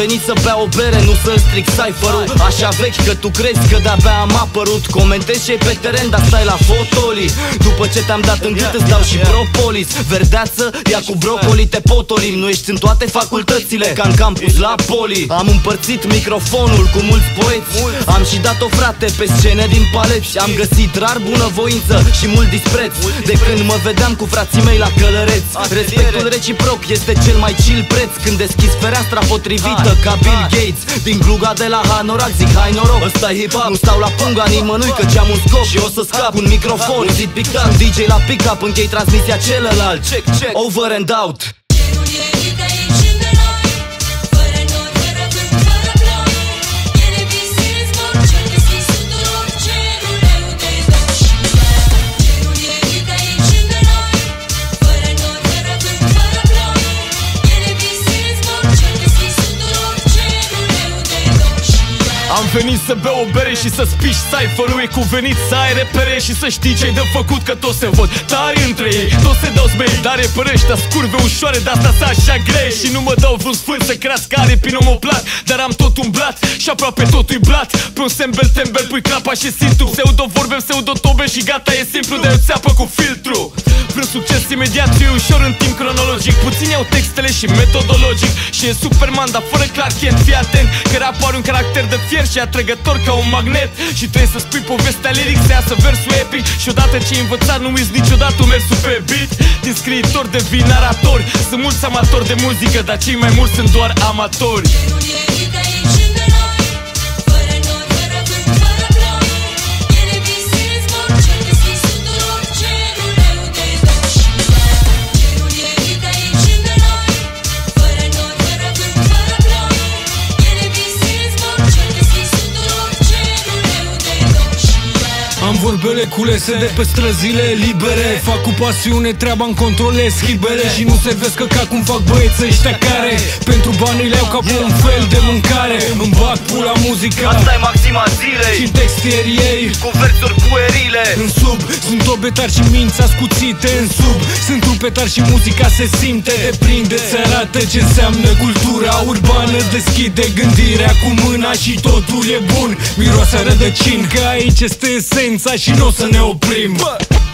venit să bea o bere, nu să stric cypher-ul. Așa vechi că tu crezi că de-abia am apărut. Comentezi ce-i pe teren, dar stai la fotoli. După ce te-am dat în gât îți dau și propolis. Verdeață, ia cu brocoli te potolim. Nu ești în toate facultățile, ca în campus la poli. Am împărțit microfonul cu mulți poeți. Am și dat-o frate pe scene din paleți. Am găsit rar bunăvoință și mult dispreț de când mă vedeam cu frații mei la Călăreț. Respectul reciproc este cel mai chill preț. Când deschizi fereastra potrivită ca Bill Gates. Din gluga de la Hanorac zic hai noroc, ăsta e hip-hop. Nu stau la punga nimănui căci am un scop și o să scap cu un microfon, un zid pic-up, DJ la pick-up, închei transmisia celălalt. Check, check, over and out. Am venit să beau o bere și să spiși cypher-ul. E cuvenit să ai repere și să știi ce-i de făcut, că toți se văd tari între ei, toți se dau zmei, dar repere ăștia scurve ușoare, de-asta s-a așa grei. Și nu mă dau vreun sfânt să crească aripi în omoplat, dar am tot umblat și aproape totul-i blat. Pe un sembel tembel pui clapa și sintu. Pseudo vorbe, pseudo tobe și gata, e simplu, de-aia țeapă cu filtru. Vreun succes imediat, e ușor în timp cronologic. Puțini au textele și metodologic. Și e Superman, dar fără Clark Kent. Fii atent, că rap are un caracter de fier și atrăgător ca un magnet. Și trebuie să spui povestea lyric, să iasă versul epic. Și odată ce ai învățat, nu uiți niciodată mersul pe beat. Din scriitor devii naratori. Sunt mulți amatori de muzică, dar cei mai mulți sunt doar amatori. Am vorbele culese de pe străzile libere. Fac cu pasiune treaba-mi controlez hibele. Și nu se vezi că ca cum fac băieții ăștia care pentru bani le iau ca pe un fel de mâncare. Îmi bag pula muzica, asta-i maxima zilei. și textierii ei cu versuri puerile. în sub, sunt obetar și minți ascuțite în sub. Sunt trupetar și muzica se simte. Deprinde, se arată ce înseamnă cultura urbană. Deschide gândirea cu mâna și totul e bun. Miroase rădăcini, că aici este esența și n-o să ne oprim.